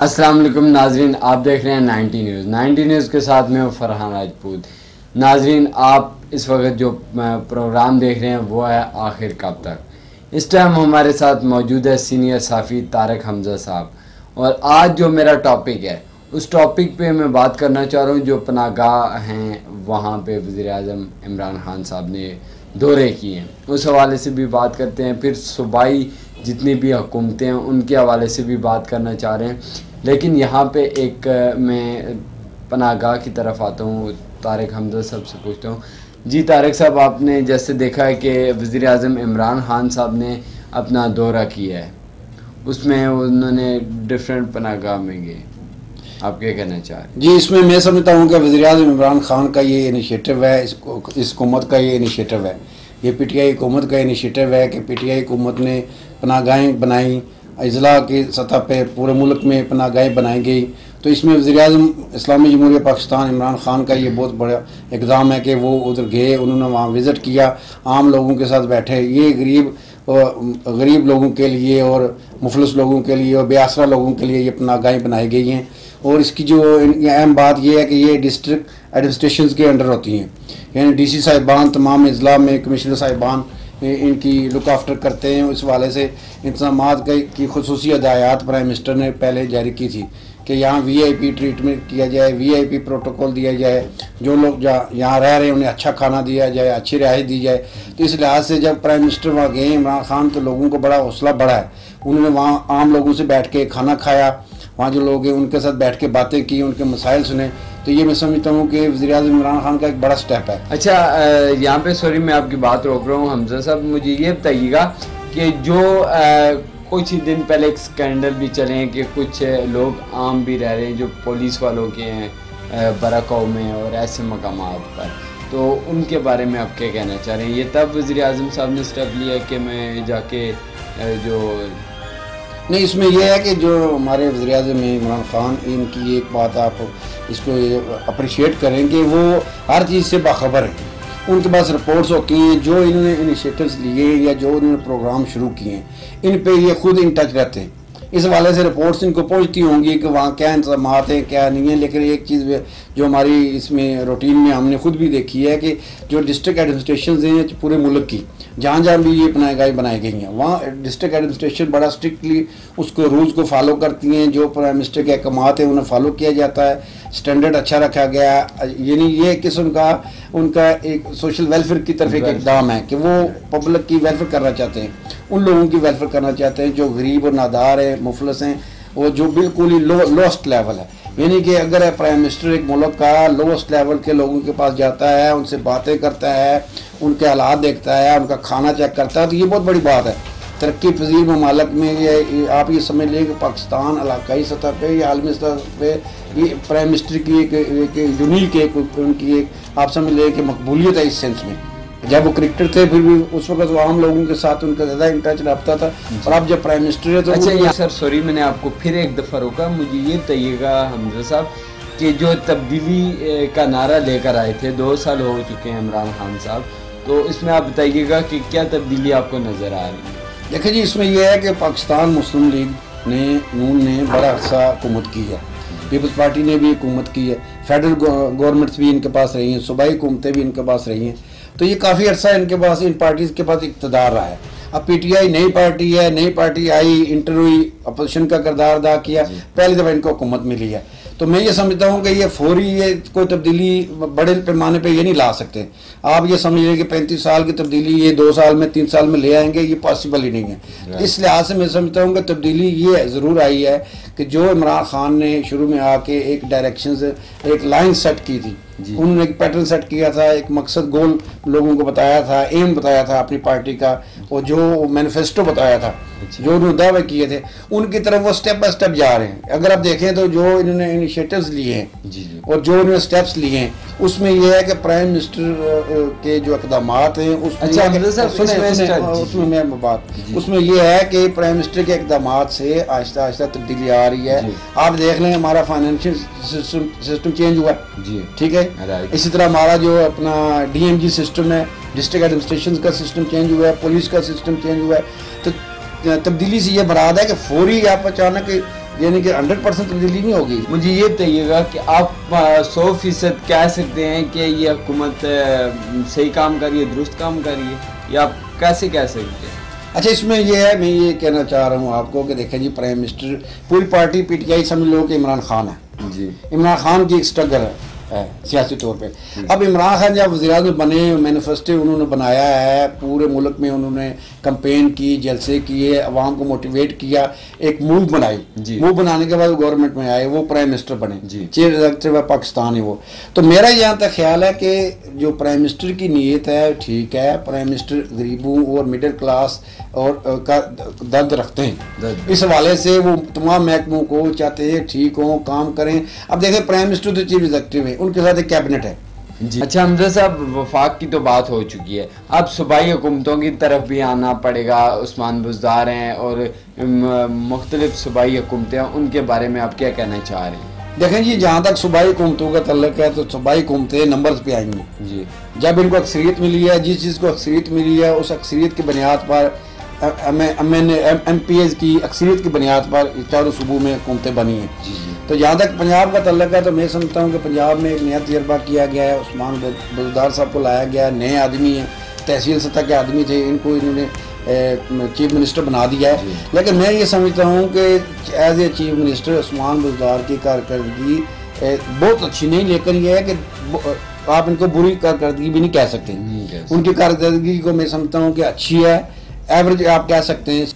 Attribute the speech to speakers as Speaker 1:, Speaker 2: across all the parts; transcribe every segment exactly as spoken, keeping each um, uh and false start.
Speaker 1: अस्सलाम वालेकुम नाजरीन, आप देख रहे हैं नाइन्टी न्यूज़। नाइन्टी न्यूज़ के साथ में हूँ फरहान राजपूत। नाजरीन, आप इस वक्त जो प्रोग्राम देख रहे हैं वो है आखिर कब तक। इस टाइम हमारे साथ मौजूद है सीनियर साफ़ी तारिक हमज़ा साहब, और आज जो मेरा टॉपिक है उस टॉपिक पे मैं बात करना चाह रहा हूँ। जो पनागाह हैं वहाँ पे वज़ीर-ए-आज़म इमरान खान साहब ने दौरे किए हैं, उस हवाले से भी बात करते हैं। फिर सूबाई जितनी भी हुकूमतें हैं उनके हवाले से भी बात करना चाह रहे हैं। लेकिन यहाँ पे एक मैं पनागाह की तरफ आता हूँ, तारिक हमज़ा साहब से पूछता हूँ। जी तारिक साहब, आपने जैसे देखा है कि वज़ीर-ए-आज़म इमरान खान साहब ने अपना दौरा किया है, उसमें उन्होंने डिफरेंट पनागाह में गए, आप क्या कहना चाह रहे हैं?
Speaker 2: जी, इसमें मैं समझता हूँ कि वज़ीर-ए-आज़म इमरान खान का ये इनिशिएटिव है, इसको इस हुकूमत का ये इनिशिएटिव है, ये पी टी आई हुकूमत का इनिशिएटिव है कि पी टी आई हुकूमत ने पनागाहें बनाई, अजला की सतह पे पूरे मुल्क में पनागाहें बनाई गई। तो इसमें वज़ीर-ए-आज़म इस्लामी जमहूरिया पाकिस्तान इमरान खान का ये बहुत बड़ा इक़दाम है कि वो उधर गए, उन्होंने वहाँ विज़िट किया, आम लोगों के साथ बैठे। ये गरीब गरीब लोगों के लिए और मुफलिस लोगों के लिए और बेआसरा लोगों के लिए ये पनागाहें बनाई गई हैं। और इसकी जो अहम बात यह है कि ये डिस्ट्रिक्ट एडमिनिस्ट्रेशन के अंडर होती हैं, यानी डी सी साहिबान तमाम अजला में कमिश्नर साहिबान इनकी लुक आफ्टर करते हैं। इस वाले से इंतजाम की खसूसी हदायत प्राइम मिनिस्टर ने पहले जारी की थी कि यहाँ वी आई पी ट्रीटमेंट किया जाए, वी आई पी प्रोटोकॉल दिया जाए, जो लोग यहाँ रह रहे हैं उन्हें अच्छा खाना दिया जाए, अच्छी रिहाइश दी जाए। तो इस लिहाज से जब प्राइम मिनिस्टर वहाँ गए इमरान खान, तो लोगों को बड़ा हौसला बढ़ा है। उन्होंने वहाँ आम लोगों से बैठ के खाना खाया, वहाँ जो लोग हैं उनके साथ बैठ के बातें की, उनके मसाइल सुने। तो ये मैं समझता हूँ कि वज़ीर-ए-आज़म इमरान खान का एक बड़ा स्टेप है।
Speaker 1: अच्छा, यहाँ पे सॉरी मैं आपकी बात रोक रहा हूँ हमज़ा साहब, मुझे ये बताइएगा कि जो आ, कुछ ही दिन पहले एक स्कैंडल भी चले हैं कि कुछ लोग आम भी रह रहे हैं जो पुलिस वालों के हैं बराकाऊ में और ऐसे मकामात पर, तो उनके बारे में आप क्या कहना चाह रहे हैं? ये तब वज़ीर-ए-आज़म साहब ने स्टेप लिया कि मैं जाके जो
Speaker 2: नहीं, इसमें यह है कि जो हमारे वज़ीर-ए-आज़म हैं इमरान खान, इनकी एक बात आप इसको अप्रिशिएट करेंगे, वो हर चीज़ से बाखबर हैं। उनके पास रिपोर्ट्स होती हैं, जो इन्होंने इनिशिएटिव्स लिए या जो इन्होंने प्रोग्राम शुरू किए हैं, इन पे ये खुद इन टच रहते हैं। इस वाले से रिपोर्ट्स इनको पहुंचती होंगी कि वहाँ क्या इंतजाम हैं क्या नहीं है। लेकिन एक चीज़ जो हमारी इसमें रूटीन में हमने खुद भी देखी है कि जो डिस्ट्रिक्ट एडमिनिस्ट्रेशन हैं पूरे मुल्क की, जहाँ जहाँ भी ये पनागाहें बनाई गई हैं, वहाँ डिस्ट्रिक्ट एडमिनिस्ट्रेशन बड़ा स्ट्रिक्टली उसको रूल्स को फॉलो करती हैं। जो प्राइम मिनिस्टर के अहकामात हैं उन्हें फॉलो किया जाता है, स्टैंडर्ड अच्छा रखा गया। यानी ये किस्म का उनका एक सोशल वेलफेयर की तरफ एक इक़दाम है कि वो पब्लिक की वेलफेयर करना चाहते हैं, उन लोगों की वेलफेयर करना चाहते हैं जो गरीब और नादार हैं, मुफलिस हैं, वो जो बिल्कुल ही लो लोस्ट लेवल है। यानी कि अगर प्राइम मिनिस्टर एक मुल्क का लोस्ट लेवल के लोगों के पास जाता है, उनसे बातें करता है, उनके हालात देखता है, उनका खाना चेक करता है, तो ये बहुत बड़ी बात है। तरक्की पजीर ममालक में ये आप ये समझ लें कि पाकिस्तान इलाकाई सतह पे या आलमी सतह पे ये प्राइम मिनिस्टर की एक, एक यूनिक एक उनकी एक आप समझ लें कि मकबूलियत है इस सेंस में। जब वो क्रिकेटर थे फिर भी उस वक्त वो आम लोगों के साथ उनका ज़्यादा इंटच रखता था, और अब जब प्राइम मिनिस्टर है तो
Speaker 1: अच्छा ये सर सॉरी मैंने आपको फिर एक दफ़ा रोका, मुझे ये बताइएगा हमज़ा साहब कि जो तब्दीली का नारा लेकर आए थे, दो साल हो चुके हैं इमरान खान साहब, तो इसमें आप बताइएगा कि क्या तब्दीली आपको नज़र आ रही है?
Speaker 2: देखिए जी, इसमें यह है कि पाकिस्तान मुस्लिम लीग ने नून ने बड़ा अरसा हुकूमत की है, पीपल्स पार्टी ने भी हुकूमत की है, फेडरल गवर्नमेंट्स भी इनके पास रही हैं, सूबाई हुकूमतें भी इनके पास रही हैं। तो ये काफ़ी अर्सा इनके पास इन पार्टीज़ के पास इक़्तिदार रहा है। अब पी टी आई नई पार्टी है, नई पार्टी आई, इंटर हुई, अपोजिशन का किरदार अदा किया, पहली दफ़ा इनको हुकूमत मिली है। तो मैं ये समझता हूँ कि ये फौरी ये कोई तब्दीली बड़े पैमाने पे ये नहीं ला सकते। आप ये समझिए कि पैंतीस साल की तब्दीली ये दो साल में तीन साल में ले आएंगे, ये पॉसिबल ही नहीं है। इस लिहाज से मैं समझता हूँ कि तब्दीली ये ज़रूर आई है कि जो इमरान खान ने शुरू में आके एक डायरेक्शन से एक लाइन सेट की थी, उन्होंने एक पैटर्न सेट किया था, एक मकसद गोल लोगों को बताया था, एम बताया था अपनी पार्टी का, और जो मैनिफेस्टो बताया था, जो उन्होंने दावे किए थे, उनकी तरफ वो स्टेप बाय स्टेप जा रहे हैं। अगर आप देखें तो जो इन्होंने इनिशिएटिव्स लिए हैं और जो उन्होंने स्टेप्स लिए हैं, उसमें यह है कि प्राइम मिनिस्टर के जो इक़दामात हैं उसमें उसमें मैं बात उसमें यह है कि प्राइम मिनिस्टर के इक़दामात से आहिस्ता आहिस्ता तब्दीली आ रही है। आप देख लें हमारा फाइनेंशियल सिस्टम चेंज हुआ है, ठीक है। इसी तरह हमारा जो अपना डी एम जी सिस्टम है, डिस्ट्रिक्ट एडमिनिस्ट्रेशन का सिस्टम चेंज हुआ है, पुलिस का सिस्टम चेंज हुआ है। तो तब्दीली से ये बराद है कि फौरी आप अचानक यानी कि हंड्रेड परसेंट तब्दीली नहीं होगी।
Speaker 1: मुझे ये बताइएगा कि आप सौ फीसद कह सकते हैं कि ये हुकूमत सही काम कर रही है, दुरुस्त काम कर रही है, या आप कैसे कह सकते हैं?
Speaker 2: अच्छा, इसमें ये है, मैं ये कहना चाह रहा हूँ आपको कि देखें जी, प्राइम मिनिस्टर पूरी पार्टी पीटीआई समझ लो कि इमरान खान है
Speaker 1: जी।
Speaker 2: इमरान खान की एक स्ट्रगल है है सियासी तौर पे। अब इमरान खान जब वज़ीर-ए-आज़म बने, मैनिफेस्टो उन्होंने बनाया है, पूरे मुल्क में उन्होंने कैंपेन की, जलसे किए, अवाम को मोटिवेट किया, एक मूव बनाई। मूव बनाने के बाद गवर्नमेंट में आए, वो प्राइम मिनिस्टर बने, चीफ एग्जीक्यूटिव ऑफ पाकिस्तान है वो। तो मेरा यहाँ तक ख्याल है कि जो प्राइम मिनिस्टर की नीयत है ठीक है, प्राइम मिनिस्टर गरीबों और मिडिल क्लास और का दर्द रखते हैं, इस हवाले से वो तमाम महकमों को चाहते हैं ठीक हो, काम करें। अब देखें, प्राइम मिनिस्टर तो चीफ एग्जीक्यूटिव है, उनके साथ एक कैबिनेट है
Speaker 1: जी। अच्छा हमजा साहब, वफाक की तो बात हो चुकी है, अब सूबाई हुकूमतों की तरफ भी आना पड़ेगा। उस्मान बुज़दार हैं और मुख्तलिफ सूबाई हुकूमतें, उनके बारे में आप क्या कहना चाह रहे हैं?
Speaker 2: देखें जी, जहाँ तक सूबाई हुकूमतों का तल्लुक है तो सूबाई हुकूमतें नंबर्स पे आएंगी जी। जब इनको अक्सरियत मिली है, जिस चीज़ को अक्सरियत मिली है, उस अक्सरियत की बुनियाद पर एम पी एस की अक्सरियत की बुनियाद पर चारों सूबों में हुकूमतें बनी हैं। तो जहाँ तक पंजाब का तल्लुक है तो मैं समझता हूँ कि पंजाब में एक नया तजर्बा किया गया है, उस्मान बुज़दार साहब को लाया गया, नए आदमी हैं, तहसील सतह के आदमी थे, इनको इन्होंने चीफ मिनिस्टर बना दिया है। लेकिन मैं ये समझता हूँ कि as a chief minister Usman Buzdar की कारकर्दगी बहुत अच्छी नहीं, लेकिन यह है कि आप इनको बुरी कारकर्दगी भी नहीं कह सकते। उनकी कारकर्दगी को मैं समझता हूँ कि अच्छी है, एवरेज आप कह सकते हैं।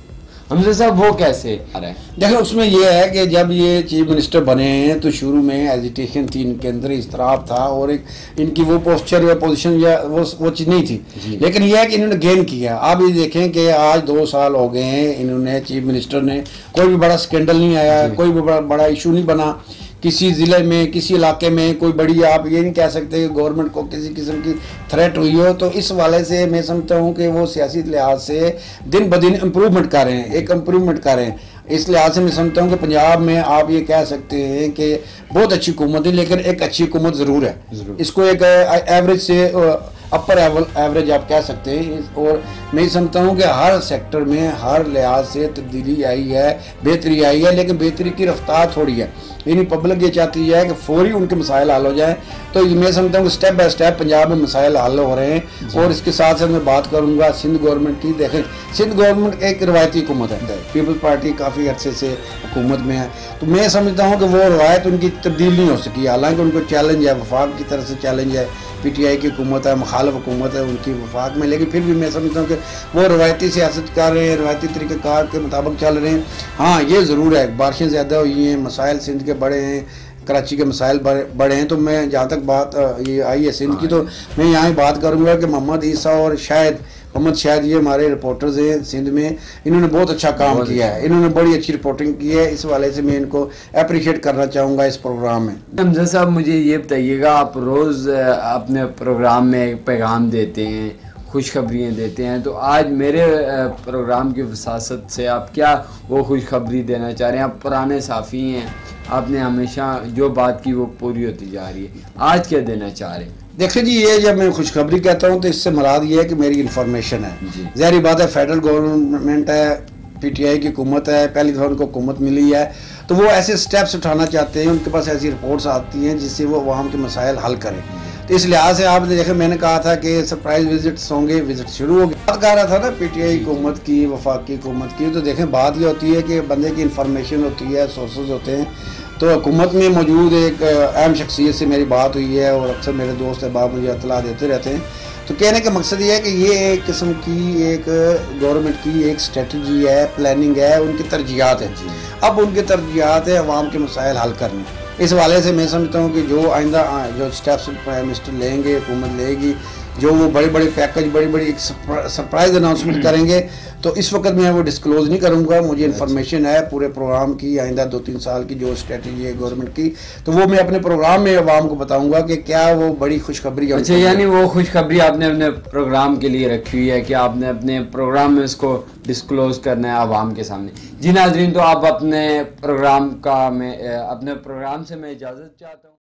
Speaker 1: हमजा साहब वो कैसे आ रहा है?
Speaker 2: देखो, उसमें यह है कि जब ये चीफ मिनिस्टर बने हैं तो शुरू में एजिटेशन थी, इनके अंदर इस्तराब था और एक इनकी वो पोस्चर या पोजीशन या वो वो चीज़ नहीं थी। लेकिन यह है कि इन्होंने गेन किया। आप ये देखें कि आज दो साल हो गए हैं, इन्होंने चीफ मिनिस्टर ने कोई भी बड़ा स्कैंडल नहीं आया, कोई भी बड़ा बड़ा इशू नहीं बना किसी ज़िले में, किसी इलाके में कोई बड़ी, आप ये नहीं कह सकते कि गवर्नमेंट को किसी किस्म की थ्रेट हुई हो। तो इस वाले से मैं समझता हूँ कि वो सियासी लिहाज से दिन ब दिन इम्प्रूवमेंट कर रहे हैं, एक इम्प्रूवमेंट कर रहे हैं। इस लिहाज से मैं समझता हूँ कि पंजाब में आप ये कह सकते हैं कि बहुत अच्छी हुकूमत है, लेकिन एक अच्छी हुकूमत ज़रूर है। इसको एक एवरेज से अपर एवरेज आप कह सकते हैं। और मैं समझता हूँ कि हर सेक्टर में हर लिहाज से तब्दीली आई है, बेहतरी आई है, लेकिन बेहतरी की रफ्तार थोड़ी है। यानी पब्लिक ये चाहती है कि फौरी उनके मसाइल हल हो जाए। तो मैं समझता हूँ कि स्टेप बाय स्टेप पंजाब में मसाइल हल हो रहे हैं। और इसके साथ साथ मैं बात करूँगा सिंध गवर्नमेंट की। देखें, सिंध गवर्नमेंट एक रिवायती हुकूमत है, पीपल्स पार्टी काफ़ी अर्से से हुकूमत में है। तो मैं समझता हूँ कि वो रवायत उनकी तब्दील नहीं हो सकी, हालांकि उनको चैलेंज है, वफाक की तरफ से चैलेंज है, पीटीआई की हुकूमत है, मुखालिफ हुकूमत है उनकी वफाक में, लेकिन फिर भी मैं समझता हूँ कि वो रवायती सियासत कर रहे हैं, रवायती तरीक़ेकार के मुताबिक चल रहे हैं। हाँ, ये ज़रूर है, बारिशें ज़्यादा हुई हैं, मसाइल सिंध के बड़े हैं, कराची के मसाइल बड़े बड़े हैं। तो मैं जहाँ तक बात ये आई है सिंध की, तो मैं यहाँ ही बात करूँगा कि मोहम्मद ईसा और शायद मोहम्मद शायद ये हमारे रिपोर्टर्स हैं सिंध में, इन्होंने बहुत अच्छा काम किया है, इन्होंने बड़ी अच्छी रिपोर्टिंग की है। इस वाले से मैं इनको अप्रिशिएट करना चाहूँगा इस प्रोग्राम में।
Speaker 1: हमजा साहब, मुझे ये बताइएगा, आप रोज़ अपने प्रोग्राम में पैगाम देते हैं, खुशखबरियाँ देते हैं, तो आज मेरे प्रोग्राम की वसासत से आप क्या वो खुशखबरी देना चाह रहे हैं? आप पुराने साफ़ी हैं, आपने हमेशा जो बात की वो पूरी होती जा रही है, आज क्या देना चाह रहे हैं?
Speaker 2: देखिए जी, ये जब मैं खुशखबरी कहता हूँ तो इससे मुराद ये है कि मेरी इन्फॉर्मेशन है। ज़ाहिर बात है, फेडरल गवर्नमेंट है, पीटीआई की हुकूमत है, पहली दफ़ा उनको हुकूमत मिली है, तो वो ऐसे स्टेप्स उठाना चाहते हैं, उनके पास ऐसी रिपोर्ट्स आती हैं जिससे वो अवाम के मसाइल हल करें। तो इस लिहाज से आपने देखा, मैंने कहा था कि सरप्राइज विजिट्स होंगे, विजिट शुरू हो गए। बात कर रहा था ना पीटीआई हुकूमत की, वफाकी हुकूमत की, तो देखें बात ये होती है कि बंदे की इन्फॉर्मेशन होती है, सोर्सेज होते हैं। तो हुकूमत में मौजूद एक अहम शख्सियत से मेरी बात हुई है और अक्सर मेरे दोस्त अहबाब मुझे इतला देते रहते हैं। तो कहने का मकसद ये है कि ये एक किस्म की एक गवर्नमेंट की एक स्ट्रेटजी है, प्लानिंग है, उनकी तरजीहात है। अब उनकी तरजीहात है अवाम के मसाइल हल करने। इस वाले से मैं समझता हूँ कि जो आइंदा जो स्टेप्स प्राइम मिनिस्टर लेंगे, हुकूमत लेगी, जो वो बड़े बड़े पैकेज, बड़ी बड़ी एक सरप्राइज अनाउंसमेंट करेंगे, तो इस वक्त मैं वो डिस्क्लोज नहीं करूंगा। मुझे इन्फॉर्मेशन है पूरे प्रोग्राम की, आइंदा दो तीन साल की जो स्ट्रेटजी है गवर्नमेंट की, तो वो मैं अपने प्रोग्राम में अवाम को बताऊंगा कि क्या वो बड़ी खुशखबरी।
Speaker 1: अच्छा, यानी वो खुशखबरी आपने अपने प्रोग्राम के लिए रखी हुई है कि आपने अपने प्रोग्राम में इसको डिस्क्लोज करना है अवाम के सामने। जी नाज़रीन, तो आप अपने प्रोग्राम का मैं अपने प्रोग्राम से मैं इजाज़त चाहता हूँ।